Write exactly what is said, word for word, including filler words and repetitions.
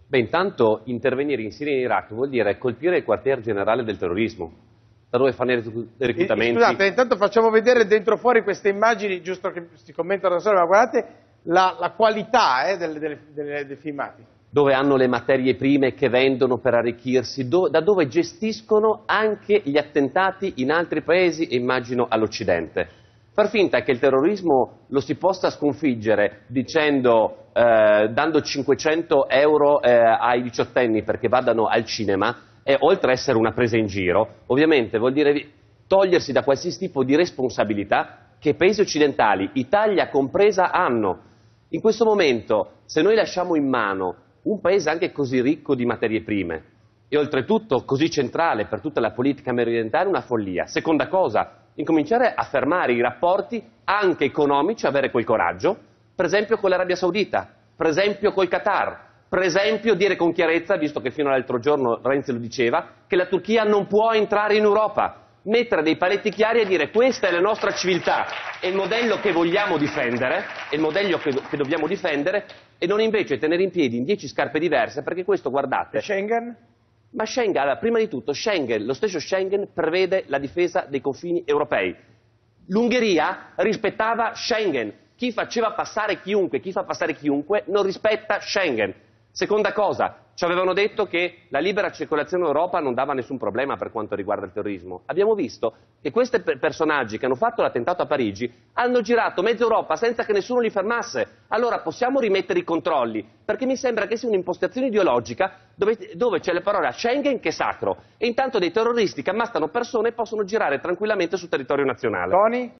Beh, intanto intervenire in Siria e in Iraq vuol dire colpire il quartier generale del terrorismo, da dove fanno i reclutamenti. Scusate, intanto facciamo vedere dentro fuori queste immagini, giusto che si commentano da sole, ma guardate la, la qualità eh, delle, delle, delle, dei filmati. Dove hanno le materie prime che vendono per arricchirsi, do, da dove gestiscono anche gli attentati in altri paesi e immagino all'Occidente. Far finta che il terrorismo lo si possa sconfiggere dicendo, eh, dando cinquecento euro eh, ai diciottenni perché vadano al cinema, è, oltre a essere una presa in giro, ovviamente vuol dire togliersi da qualsiasi tipo di responsabilità che i paesi occidentali, Italia compresa, hanno. In questo momento, se noi lasciamo in mano un paese anche così ricco di materie prime e oltretutto così centrale per tutta la politica mediorientale, è una follia. Seconda cosa, incominciare a fermare i rapporti anche economici, avere quel coraggio, per esempio con l'Arabia Saudita, per esempio col Qatar, per esempio dire con chiarezza, visto che fino all'altro giorno Renzi lo diceva, che la Turchia non può entrare in Europa, mettere dei paletti chiari e dire questa è la nostra civiltà, è il modello che vogliamo difendere, è il modello che, che dobbiamo difendere, e non invece tenere in piedi in dieci scarpe diverse, perché questo, guardate... Schengen? Ma Schengen, allora, prima di tutto, Schengen, lo stesso Schengen prevede la difesa dei confini europei. L'Ungheria rispettava Schengen. Chi faceva passare chiunque, chi fa passare chiunque, non rispetta Schengen. Seconda cosa, ci avevano detto che la libera circolazione in Europa non dava nessun problema per quanto riguarda il terrorismo. Abbiamo visto che questi personaggi che hanno fatto l'attentato a Parigi hanno girato mezza Europa senza che nessuno li fermasse. Allora possiamo rimettere i controlli, perché mi sembra che sia un'impostazione ideologica dove, dove c'è la parola Schengen che è sacro e intanto dei terroristi che ammazzano persone possono girare tranquillamente sul territorio nazionale. Tony?